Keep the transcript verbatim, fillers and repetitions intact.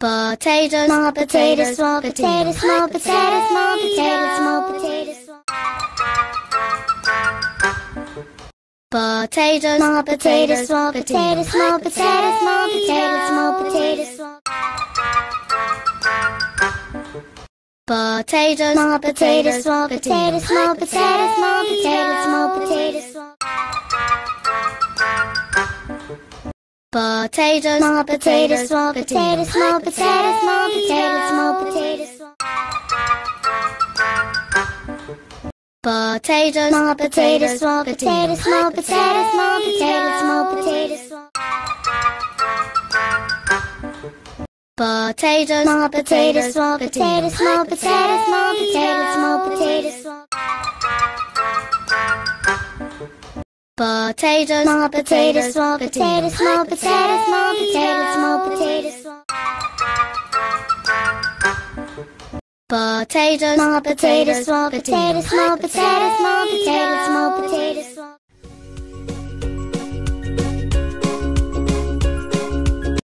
Potatoes, small potatoes, small potatoes, small potatoes, small potatoes, small potatoes. Potatoes, small potatoes, small potatoes, small potatoes, small potatoes, small potatoes. Potatoes, small potatoes, small potatoes, small potatoes, small potatoes, small potatoes. Potatoes, small potatoes, small potatoes, small potatoes, small potatoes, small potatoes. Potatoes, small potatoes, small potatoes, small potatoes, small potatoes, small potatoes. Potatoes, small potatoes, small potatoes, small potatoes, small potatoes, small potatoes. Potatoes, small potatoes, small potatoes, small potatoes, small potatoes, small potatoes. Potatoes, small potatoes, small potatoes, small potatoes, small potatoes, small potatoes.